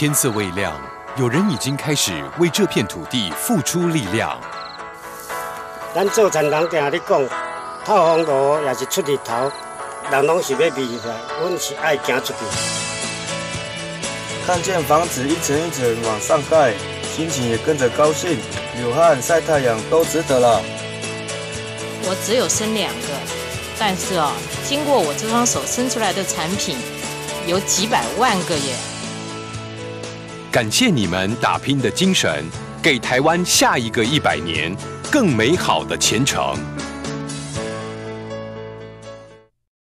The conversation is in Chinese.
天色未亮，有人已经开始为这片土地付出力量。 咱做田人定咧讲，透风路也是出日头，人拢是要美出来，阮是爱行出去。 看见房子一层一层往上盖，心情也跟着高兴，流汗晒太阳都值得了。 我只有生2个，但是经过我这双手生出来的产品，有几百万个耶！ 感谢你们打拼的精神，给台湾下一个100年更美好的前程。